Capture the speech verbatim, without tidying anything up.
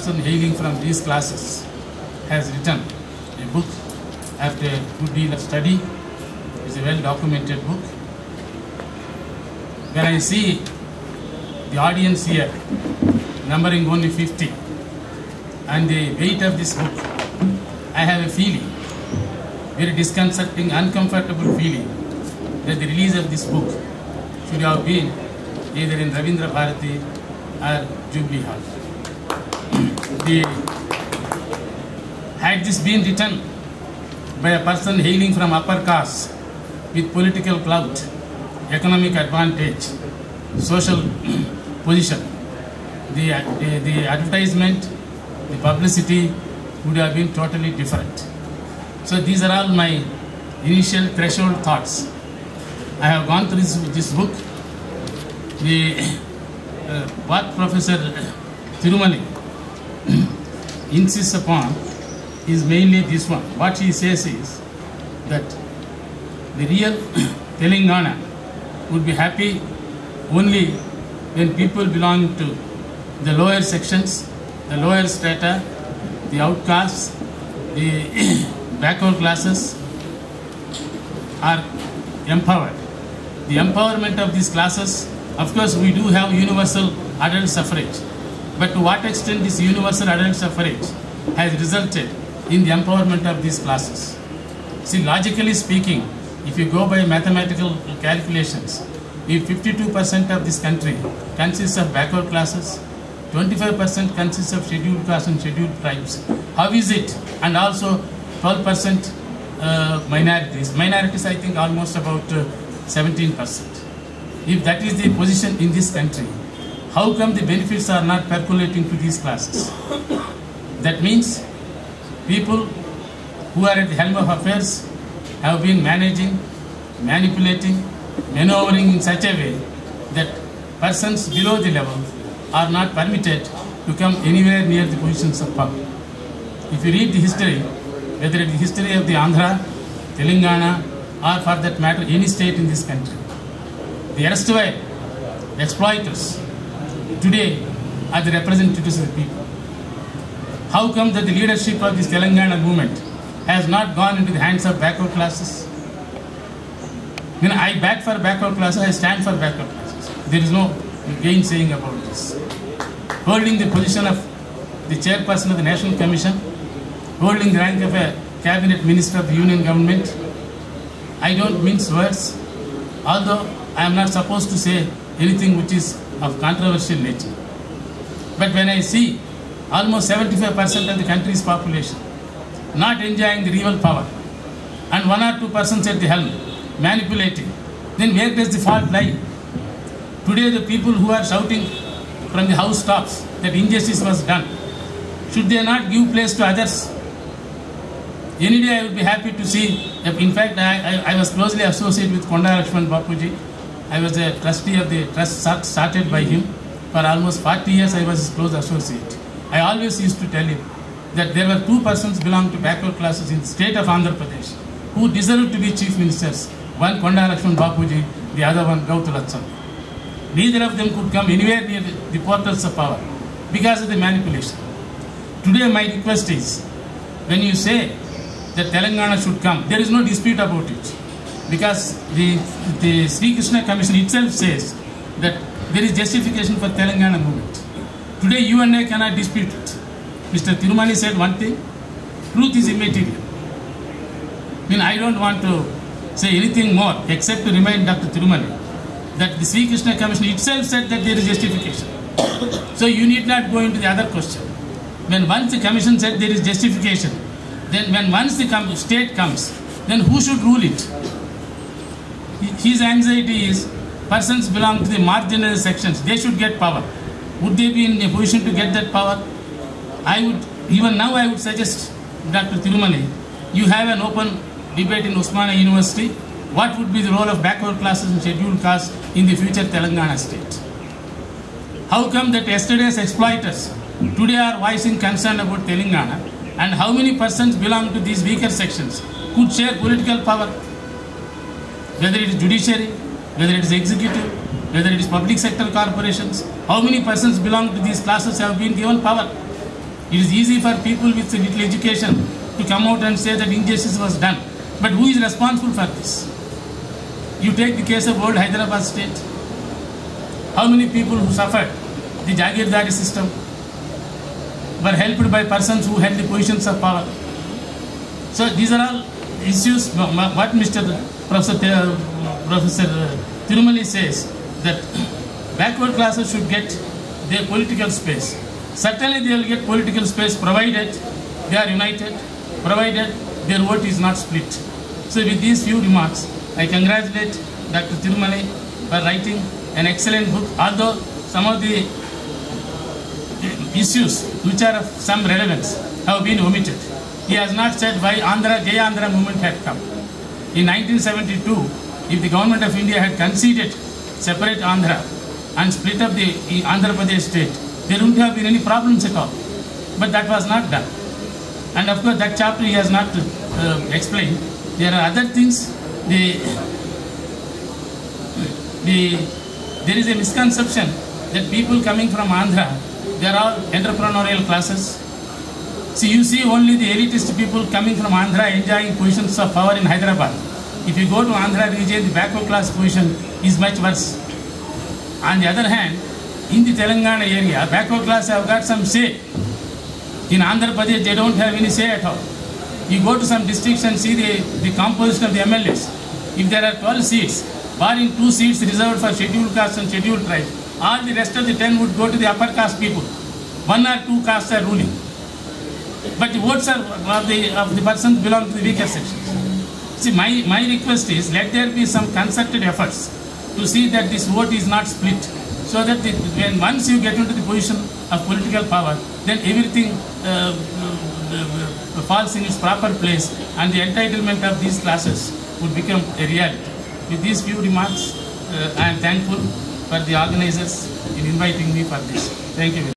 person hailing from these classes has written a book after a good deal of study. It's a well-documented book. When I see the audience here numbering only fifty and the weight of this book, I have a feeling, very disconcerting, uncomfortable feeling that the release of this book should have been either in Ravindra Bharati or Jubilee Hall. The, had this been written by a person hailing from upper caste with political clout, economic advantage, social position, the, the, the advertisement, the publicity would have been totally different. So these are all my initial threshold thoughts. I have gone through this, this book. The, uh, what Professor Thirumani insists upon is mainly this one. What he says is that the real Telangana would be happy only when people belong to the lower sections, the lower strata, the outcasts, the backward classes are empowered. The empowerment of these classes, of course, we do have universal adult suffrage. But to what extent this universal adult suffrage has resulted in the empowerment of these classes? See, logically speaking, if you go by mathematical calculations, if fifty-two percent of this country consists of backward classes, twenty-five percent consists of scheduled castes and scheduled tribes, how is it? And also twelve percent uh, minorities. Minorities, I think, almost about uh, seventeen percent. If that is the position in this country, how come the benefits are not percolating to these classes? That means people who are at the helm of affairs have been managing, manipulating, maneuvering in such a way that persons below the level are not permitted to come anywhere near the positions of power. If you read the history, whether it is the history of the Andhra, Telangana, or for that matter any state in this country, the erstwhile exploiters today are the representatives of the people. How come that the leadership of this Telangana movement has not gone into the hands of backward classes? When I back for backward classes, I stand for backward classes. There is no gainsaying about this. Holding the position of the chairperson of the National Commission, holding the rank of a cabinet minister of the union government, I don't mince words, although I am not supposed to say anything which is of controversial nature. But when I see almost seventy-five percent of the country's population not enjoying the real power and one or two persons at the helm manipulating, then where does the fault lie? Today the people who are shouting from the house tops that injustice was done, should they not give place to others? Any day I would be happy to see, in fact I, I, I was closely associated with Konda Lakshman Bapuji. I was a trustee of the trust started by him. For almost forty years I was his close associate. I always used to tell him that there were two persons belonging to backward classes in the state of Andhra Pradesh who deserved to be chief ministers. One Konda Lakshman Bapuji, the other one Gautu Lacham. Neither of them could come anywhere near the portals of power because of the manipulation. Today my request is, when you say that Telangana should come, there is no dispute about it. Because the, the Sri Krishna Commission itself says that there is justification for Telangana movement. Today you and I cannot dispute it. Mister Thirumani said one thing, truth is immaterial. I mean, I don't want to say anything more except to remind Doctor Thirumani that the Sri Krishna Commission itself said that there is justification. So you need not go into the other question. When once the commission said there is justification, then when once the com state comes, then who should rule it? His anxiety is persons belong to the marginal sections, they should get power. Would they be in a position to get that power? I would, even now I would suggest, Doctor Thirumani, you have an open debate in Osmania University. What would be the role of backward classes and scheduled castes in the future Telangana state? How come that yesterday's exploiters today are voicing concern about Telangana, and how many persons belong to these weaker sections could share political power? Whether it is judiciary, whether it is executive, whether it is public sector corporations, how many persons belong to these classes have been given power? It is easy for people with little education to come out and say that injustice was done. But who is responsible for this? You take the case of old Hyderabad state. How many people who suffered the Jagirdari system were helped by persons who held the positions of power? So these are all issues. What Mister Professor Professor Tirumali says, that backward classes should get their political space. Certainly they will get political space provided they are united, provided their vote is not split. So with these few remarks, I congratulate Doctor Tirumali for writing an excellent book, although some of the issues which are of some relevance have been omitted. He has not said why Andhra, Jai Andhra movement had come. In nineteen seventy-two, if the government of India had conceded separate Andhra and split up the Andhra Pradesh state, there wouldn't have been any problems at all. But that was not done. And of course, that chapter he has not uh, explained. There are other things. The, the, there is a misconception that people coming from Andhra, they are all entrepreneurial classes. See, you see only the elitist people coming from Andhra enjoying positions of power in Hyderabad. If you go to Andhra region, the backward class position is much worse. On the other hand, in the Telangana area, backward class have got some say. In Andhra Pradesh, they don't have any say at all. You go to some districts and see the, the composition of the M L As. If there are twelve seats, barring two seats reserved for scheduled castes and scheduled tribes, all the rest of the ten would go to the upper caste people. One or two castes are ruling. But the votes are of the, of the persons belong to the weaker sections. See, my, my request is, let there be some concerted efforts to see that this vote is not split, so that the, when once you get into the position of political power, then everything uh, uh, uh, falls in its proper place, and the entitlement of these classes would become a reality. With these few remarks, uh, I am thankful for the organizers in inviting me for this. Thank you.